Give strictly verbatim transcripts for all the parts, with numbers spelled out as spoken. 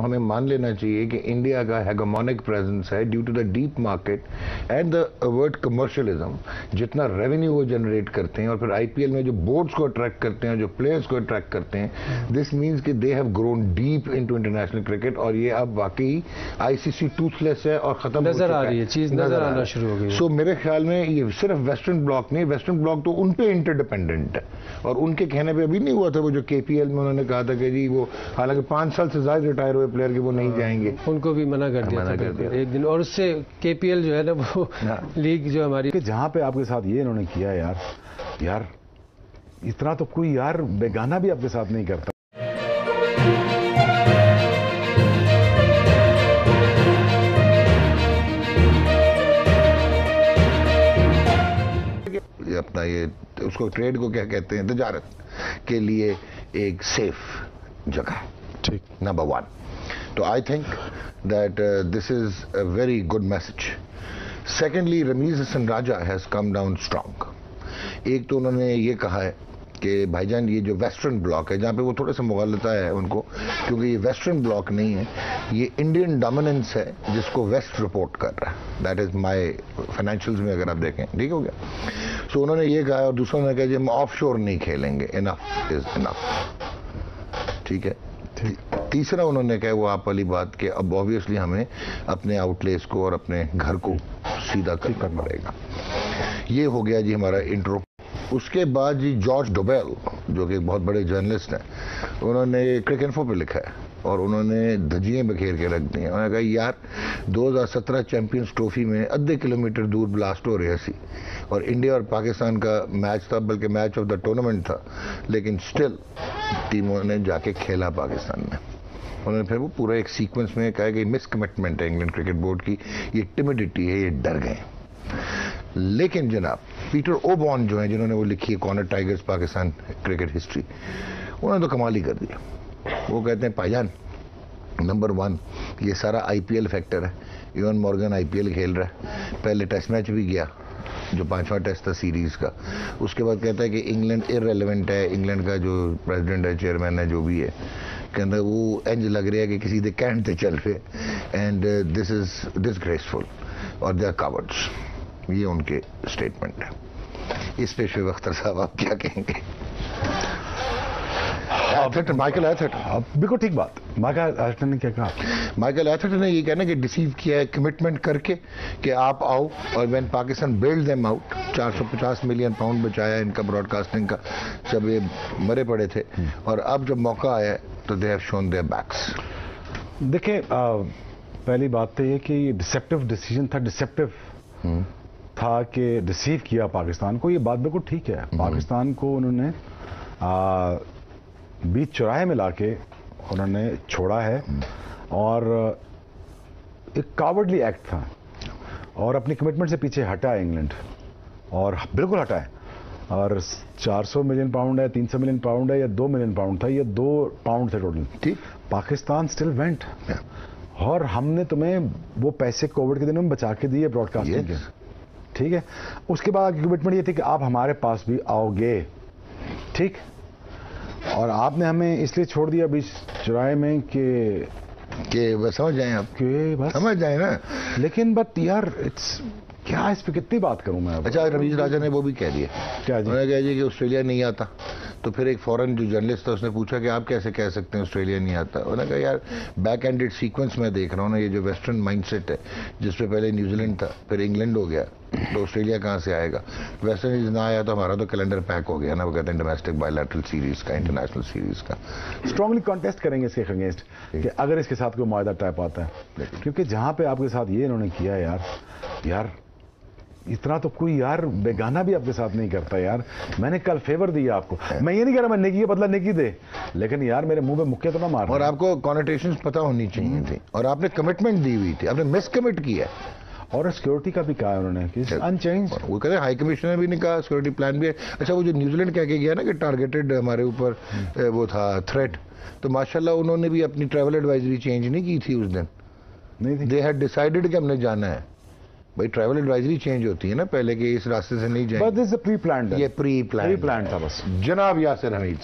ہمیں مان لینا چاہیے کہ انڈیا کا ہیگمونک پریزنس ہے due to the deep market and the word commercialism. جتنا ریونیو وہ جنریٹ کرتے ہیں اور پھر آئی پی ایل میں جو بورڈز کو اٹریکٹ کرتے ہیں, جو پلیئرز کو اٹریکٹ کرتے ہیں, دس مینس کہ they have grown deep into international cricket. اور یہ اب واقعی آئی سی سی ٹوتھ لیس ہے اور ختم نظر آ رہی ہے, چیز نظر آنا شروع ہو گئی. سو میرے خیال میں یہ صرف ویسٹرن بلاک نہیں, ویسٹرن بلاک تو ان پہ انٹر ڈیپینڈنٹ ہے. اور ان کے کہنے پہ ابھی نہیں ہوا تھا وہ جو کے پی ایل میں انہوں نے کہا تھا کہ جی وہ حالانکہ پانچ سال سے زیادہ ریٹائر ہوئے پلیئر کے وہ نہیں جائیں گے, ان کو بھی منع کر دیا تھا ایک دن. اور اس سے کے پی ایل جو ہے نا وہ لیگ جو ہماری کہ جہاں پہ آپ کے ساتھ یہ انہوں نے کیا یار یار اتنا تو کوئی یار بیگانہ بھی آپ کے ساتھ نہیں کرتا. اپنا یہ اس کو ٹریڈ کو کیا کہتے ہیں, تجارت کے لیے ایک سیف جگہ, ٹھیک, نمبر ون. تو I think that this is a very good message. Secondly, Ramiz Hassan Raja has come down strong. ایک تو انہوں نے یہ کہا ہے کہ بھائی جان یہ جو ویسٹرن بلاک ہے, جہاں پہ وہ تھوڑا سا مغالطہ ہے ان کو, کیونکہ یہ ویسٹرن بلاک نہیں ہے, یہ انڈین ڈومیننس ہے جس کو ویسٹ رپورٹ کر رہا ہے. دیٹ از مائی فائنینشیلز میں اگر آپ دیکھیں, ٹھیک ہو گیا. سو انہوں نے یہ کہا, اور دوسروں نے کہا جی ہم آف شور نہیں کھیلیں گے, انف از انف, ٹھیک ہے. تیسرا انہوں نے کہا وہ آپ والی بات کہ اب آبویسلی ہمیں اپنے آؤٹ لیز کو اور اپنے گھر کو سیدھا کرنا پڑے گا. یہ ہو گیا جی ہمارا انٹرو. اس کے بعد جی جارج ڈوبیل جو کہ بہت بڑے جرنلسٹ ہیں, انہوں نے کرک انفو پہ لکھا ہے اور انہوں نے دھجیاں بکھیر کے رکھ دی ہیں. انہوں نے کہا یار دو ہزار سترہ چیمپئنز ٹرافی میں ادھے کلومیٹر دور بلاسٹ ہو رہی سی اور انڈیا اور پاکستان کا میچ تھا, بلکہ میچ آف دا ٹورنامنٹ تھا, لیکن سٹل ٹیموں نے جا کے کھیلا پاکستان میں. انہوں نے پھر وہ پورا ایک سیکوینس میں کہا کہ مس کمٹمنٹ ہے انگلینڈ کرکٹ بورڈ کی, یہ ٹیمیڈیٹی ہے, یہ ڈر گئے. لیکن جناب پیٹر اوبون جو ہیں جنہوں نے وہ لکھی ہے corner tigers Pakistan cricket history, انہوں نے تو کمال ہی کر دیا. وہ کہتے ہیں بھائی جان نمبر ون یہ سارا آئی پی ایل فیکٹر ہے. Eoin Morgan I P L کھیل رہا ہے, پہلے ٹیسٹ میچ بھی گیا جو پانچواں ٹیسٹ تھا سیریز کا. اس کے بعد کہتا ہے کہ انگلینڈ ارریلیونٹ ہے, انگلینڈ کا جو پریزیڈنٹ ہے, چیئرمین ہے, جو بھی ہے, کہتا ہے وہ انج لگ رہا ہے کہ کسی دے کینٹ تے چل رہے, and this is dish graceful اور دے آر کاورڈس. یہ ان کے اسٹیٹمنٹ ہے. اس پہ شعیب اختر صاحب آپ کیا کہیں گے؟ مائیکل ایتھرٹن, بالکل ٹھیک بات. مائیکل ایتھرٹن نے کیا کہا؟ مائیکل ایتھرٹن نے یہ کہنا کہ ڈیسیو کیا ہے کمٹمنٹ کر کے کہ آپ آؤ, اور when Pakistan bailed them out, چار سو پچاس ملین پاؤنڈ بچایا ان کا براڈ کاسٹنگ کا جب یہ مرے پڑے تھے, اور اب جب موقع آیا تو they have shown their backs. دیکھیں پہلی بات تو یہ کہ یہ ڈسیپٹیو ڈیسیجن تھا, ڈسیپٹیو تھا کہ ڈسیو کیا پاکستان کو. یہ بات بالکل ٹھیک ہے, پاکستان کو انہوں نے بیچ چوراہے میں لا کے انہوں نے چھوڑا ہے, اور ایک کاورڈلی ایکٹ تھا, اور اپنی کمٹمنٹ سے پیچھے ہٹا ہے انگلینڈ, اور بالکل ہٹا ہے. اور چار سو ملین پاؤنڈ ہے, تین سو ملین پاؤنڈ ہے, یا دو ملین پاؤنڈ تھا, یہ دو پاؤنڈ تھے ٹوٹل. ٹھیک, پاکستان اسٹل وینٹ, اور ہم نے تمہیں وہ پیسے کووڈ کے دنوں میں بچا کے دیے براڈ کاسٹنگ کے, ٹھیک ہے. اس کے بعد کمٹمنٹ یہ تھی کہ آپ ہمارے پاس بھی آؤ گے, ٹھیک, اور آپ نے ہمیں اس لیے چھوڑ دیا بیچ چوراہے میں کہ کہ سمجھ جائیں آپ, کہ بس سمجھ جائیں نا. لیکن بٹ یار اٹس کیا اس پہ کتنی بات کروں میں. اچھا, رمیز راجہ نے وہ بھی کہہ دیا, کیا جی, انہوں نے کہا جی کہ آسٹریلیا نہیں آتا. تو پھر ایک فورن جو جرنلسٹ تھا اس نے پوچھا کہ آپ کیسے کہہ سکتے ہیں آسٹریلیا نہیں آتا. انہوں نے کہا یار بیک ہینڈڈ سیکوینس میں دیکھ رہا ہوں نا, یہ جو ویسٹرن مائنڈ سیٹ ہے جس پہ پہلے نیوزی لینڈ تھا, پھر انگلینڈ ہو گیا, تو آسٹریلیا کہاں سے آئے گا. ویسٹ انڈیز نہ آیا تو ہمارا تو کیلنڈر پیک ہو گیا نا, وہ کہتے ہیں ڈومیسٹک بائی لیٹرل سیریز کا, انٹرنیشنل سیریز کا. اسٹرانگلی کانٹیسٹ کریں گے اس کے اگینسٹ کہ اگر اس کے ساتھ کوئی معاہدہ ٹائپ آتا ہے, کیونکہ جہاں پہ آپ کے ساتھ یہ انہوں نے کیا یار یار اتنا تو کوئی یار بیگانہ بھی آپ کے ساتھ نہیں کرتا یار. میں نے کل فیور دیا آپ کو, میں یہ نہیں کہہ رہا میں نیکی کا بدلہ نیکی دے, لیکن یار میرے منہ پہ مکے تو نہ مار. اور آپ کو کانوٹیشنز پتہ ہونی چاہیے تھی, اور آپ نے کمٹمنٹ دی ہوئی تھی, آپ نے مس کمٹ کیا. اور سیکورٹی کا بھی کہا ہے انہوں نے ان چینج, وہ کہتے ہیں ہائی کمشنر نے بھی نہیں کہا, سیکورٹی پلان بھی ہے. اچھا, وہ جو نیوزی لینڈ کہہ کے گیا نا کہ ٹارگیٹڈ ہمارے اوپر وہ تھا تھریٹ, تو ماشاءاللہ انہوں نے بھی اپنی ٹریول ایڈوائزری چینج نہیں کی تھی اس دن. نہیں تھی, دے ہیڈ ڈیسائیڈڈ کہ ہم نے جانا ہے. بھائی ٹریول ایڈوائزری چینج ہوتی ہے نا پہلے کہ اس راستے سے نہیں جائیں. But this is pre planned, یہ پری پلان پری پلان تھا بس. جناب یاسر حمید صاحب,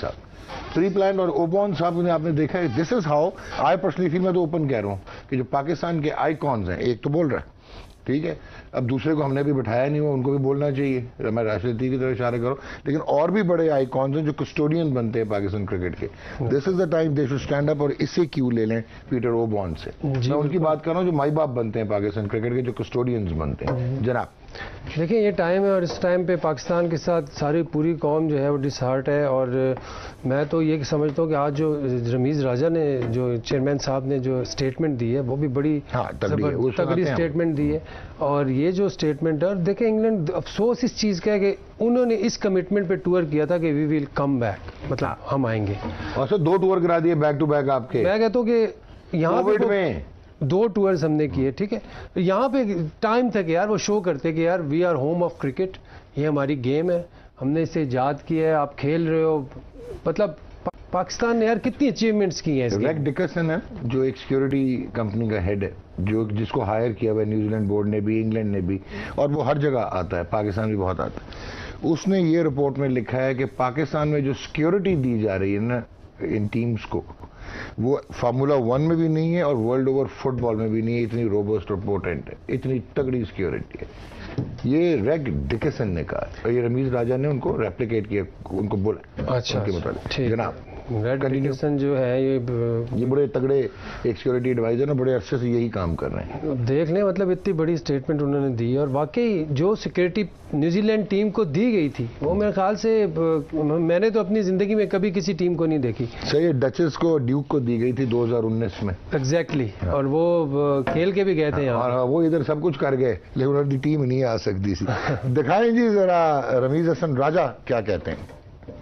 प्री प्लान। और ओबॉर्न साहब ने आपने देखा है, this is how I personally feel, मैं तो ओपन कह रहा हूँ कि जो पाकिस्तान के आइकॉन्स हैं, एक तो बोल रहा है, ठीक है, अब दूसरे को हमने भी बिठाया नहीं हुआ, उनको भी बोलना चाहिए, मैं राष्ट्रपति की तरफ इशारे करो, लेकिन और भी बड़े आइकॉन्स हैं जो कस्टोडियन बनते हैं पाकिस्तान क्रिकेट के। This is the time they should stand up, और इससे क्यों ले लें पीटर ओबॉर्न से। मैं उनकी बात कर रहा हूँ जो माई बाप बनते हैं पाकिस्तान क्रिकेट के, जो कस्टोडियंस बनते हैं। जनाब देखिए ये टाइम है, और इस टाइम पे पाकिस्तान के साथ सारी पूरी कौम जो है वो डिसहार्ट है। और मैं तो ये समझता हूँ कि आज जो रमीज़ राजा ने, जो चेयरमैन साहब ने जो स्टेटमेंट दी है, वो भी बड़ी तगड़ी स्टेटमेंट दी है। और ये जो स्टेटमेंट है, और देखें इंग्लैंड अफसोस इस चीज़ का है कि उन्होंने इस कमिटमेंट पे टूर किया था कि वी विल कम बैक, मतलब हम आएंगे, और सर दो टूर करा दिए बैक टू बैक आपके। मैं कहता हूँ कि यहाँ पे दो टूर्स हमने किए, ठीक है, यहाँ पे टाइम था कि यार वो शो करते कि यार we are home of cricket, ये हमारी गेम है, हमने इसे याद किया है, आप खेल रहे हो। मतलब पा, पाकिस्तान ने यार कितनी अचीवमेंट्स की हैं। रेक्स डिकसन है जो एक सिक्योरिटी कंपनी का हेड है, जो जिसको हायर किया हुआ है न्यूजीलैंड बोर्ड ने भी, इंग्लैंड ने भी, और वो हर जगह आता है, पाकिस्तान भी बहुत आता है। उसने ये रिपोर्ट में लिखा है कि पाकिस्तान में जो सिक्योरिटी दी जा रही है ना इन टीम्स को, वो फार्मूला वन में भी नहीं है और वर्ल्ड ओवर फुटबॉल में भी नहीं है। इतनी रोबस्ट और पोटेंट है, इतनी तगड़ी सिक्योरिटी है। ये रेग डिकसन ने कहा, और ये रमीज राजा ने उनको रेप्लिकेट किया, उनको बोला। अच्छा, उनके मुताबिक जनाब रेग डिकसन जो है ये ये बड़े तगड़े एक सिक्योरिटी एडवाइजर ना, बड़े अरसे से यही काम कर रहे हैं। देख लें, मतलब इतनी बड़ी स्टेटमेंट उन्होंने दी, और वाकई जो सिक्योरिटी न्यूजीलैंड टीम को दी गई थी वो मेरे ख्याल से मैंने तो अपनी जिंदगी में कभी किसी टीम को नहीं देखी। सही, डचेस को ड्यूक को दी गई थी दो हज़ार उन्नीस में। Exactly exactly. और वो खेल के भी गए थे यहाँ, और वो इधर सब कुछ कर गए, लेकिन उन्होंने टीम नहीं आ सकती थी। दिखाएं जी जरा रमीज हसन राजा क्या कहते हैं।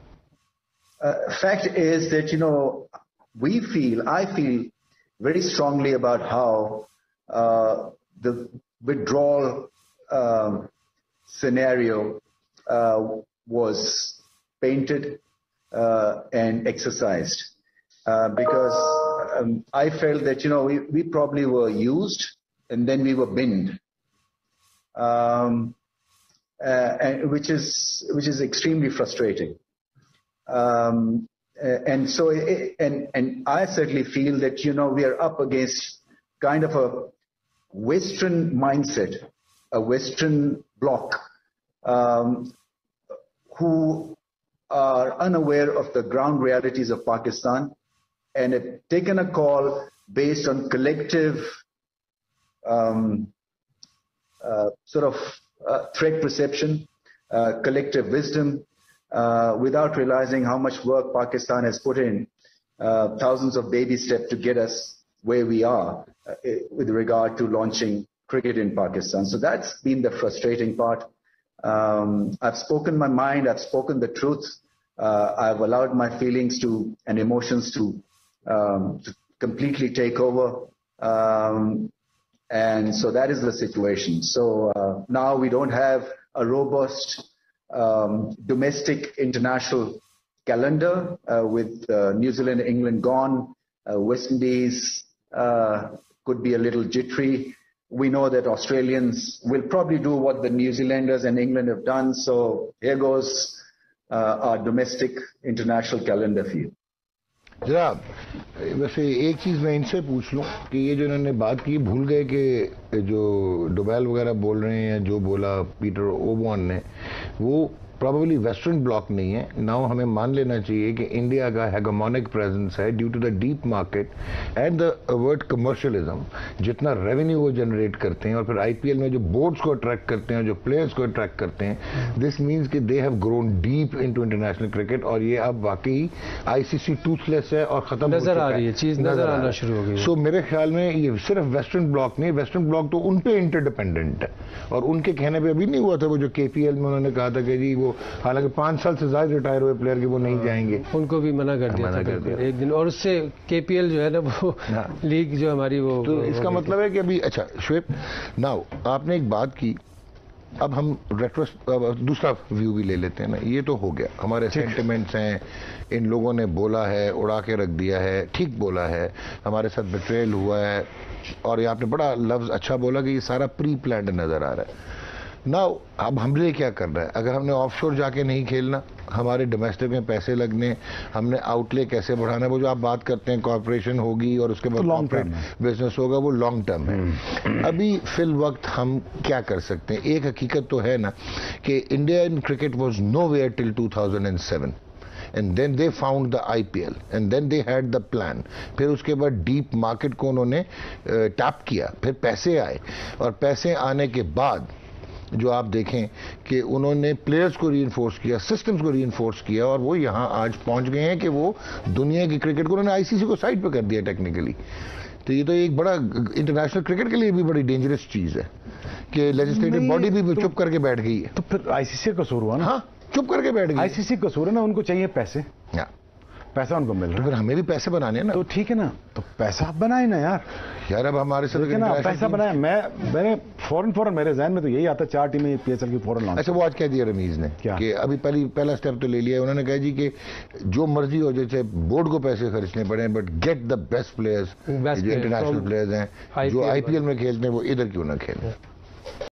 Uh, fact is that, you know, we feel, I feel very strongly about how uh, the withdrawal um, scenario uh, was painted uh, and exercised. Uh, because um, I felt that, you know, we, we probably were used and then we were binned. Um, uh, and which is, which is extremely frustrating. Um, and so, and, and I certainly feel that, you know, we are up against kind of a Western mindset, a Western bloc, um, who are unaware of the ground realities of Pakistan and have taken a call based on collective um, uh, sort of uh, threat perception, uh, collective wisdom, Uh, without realizing how much work Pakistan has put in, uh, thousands of baby steps to get us where we are uh, with regard to launching cricket in Pakistan. So that's been the frustrating part. Um, I've spoken my mind, I've spoken the truth. Uh, I've allowed my feelings to and emotions to, um, to completely take over. Um, and so that is the situation. So uh, now we don't have a robust Um, domestic international calendar uh, with uh, New Zealand, England gone, uh, West Indies uh, could be a little jittery. We know that Australians will probably do what the New Zealanders and England have done. So here goes uh, our domestic international calendar for you. जनाब वैसे एक चीज़ मैं इनसे पूछ लूँ कि ये जो इन्होंने बात की, भूल गए कि जो डोवेल वगैरह बोल रहे हैं, जो बोला पीटर ओबॉर्न ने, वो प्रॉबेबली वेस्टर्न ब्लॉक नहीं है। नाउ हमें मान लेना चाहिए कि इंडिया का हेगेमोनिक प्रेजेंस है due to the deep market and the word commercialism. जितना रेवेन्यू वो जनरेट करते हैं और फिर आईपीएल में जो बोर्ड्स को अट्रैक्ट करते हैं, जो प्लेयर्स को अट्रैक्ट करते हैं, दिस मीन्स कि they have grown deep into international cricket. और ये अब वाकई आईसीसी टूथलेस है और खत्म नजर आ रही है, चीज नजर आना शुरू हो गई। सो मेरे ख्याल में ये सिर्फ वेस्टर्न ब्लॉक नहीं, वेस्टर्न ब्लॉक तो उन पे इंटरडिपेंडेंट है, और उनके कहने पे अभी नहीं हुआ था वो जो केपीएल में उन्होंने कहा था कि जी वो, हालांकि पांच साल से ज्यादा रिटायर हुए प्लेयर के वो नहीं जाएंगे, उनको भी मना कर दिया, मना कर दिया एक दिन। और उससे केपीएल जो है ना वो लीग जो हमारी वो, तो इसका मतलब है कि अभी अच्छा श्वेत नाउ आपने एक बात की, अब हम रेट्रोस दूसरा व्यू भी ले लेते हैं ना। ये तो हो गया, हमारे सेंटिमेंट्स हैं, इन लोगों ने बोला है, उड़ा के रख दिया है, ठीक बोला है, हमारे साथ बिट्रेल हुआ है, और ये आपने बड़ा लफ्ज अच्छा बोला कि ये सारा प्री प्लान्ड नजर आ रहा है। Now, اب ہم نے کیا کرنا ہے؟ اگر ہم نے آف شور جا کے نہیں کھیلنا, ہمارے ڈومیسٹک میں پیسے لگنے, ہم نے آؤٹ لے کیسے بڑھانا ہے, وہ جو آپ بات کرتے ہیں کارپوریشن ہوگی اور اس کے بعد لانگ ٹرم بزنس ہوگا, وہ لانگ ٹرم ہے. ابھی فی الوقت ہم کیا کر سکتے ہیں؟ ایک حقیقت تو ہے نا کہ Indian cricket was nowhere till two thousand and seven. And then they found the I P L and then they had the plan. پھر اس کے بعد ڈیپ مارکیٹ کو انہوں نے ٹیپ کیا, پھر پیسے آئے, اور پیسے آنے کے بعد جو آپ دیکھیں کہ انہوں نے پلیئرز کو ری انفورس کیا, سسٹمز کو ری انفورس کیا, اور وہ یہاں آج پہنچ گئے ہیں کہ وہ دنیا کی کرکٹ کو انہوں نے آئی سی سی کو سائڈ پہ کر دیا ٹیکنیکلی. تو یہ تو ایک بڑا انٹرنیشنل کرکٹ کے لیے بھی بڑی ڈینجرس چیز ہے کہ لیجسلیٹو باڈی بھی چپ کر کے بیٹھ گئی ہے. تو پھر آئی سی سی کا قصور ہوا نا. ہاں, چپ کر کے بیٹھ گئی. آئی سی سی کا قصور ہے نا, ان کو چاہیے پیسے, پیسہ ان کو مل رہا ہے, پھر ہمیں بھی پیسے بنانے ہیں نا. تو ٹھیک ہے نا, تو پیسہ آپ بنائیں نا یار. یار اب ہمارے ساتھ پیسہ بنائیں. میں میں نے فوراً فوراً میرے ذہن میں تو یہی آتا, چار ٹیمیں پی ایس ایل کی فوراً لانچ. اچھا, وہ آج کہہ دیا رمیز نے کہ ابھی پہلی پہلا اسٹیپ تو لے لیا, انہوں نے کہا جی کہ جو مرضی ہو جائے, چاہے بورڈ کو پیسے خرچنے پڑے, but get the best players, جو انٹرنیشنل پلیئرز ہیں جو آئی پی ایل میں کھیلتے ہیں, وہ ادھر کیوں نہ کھیلیں.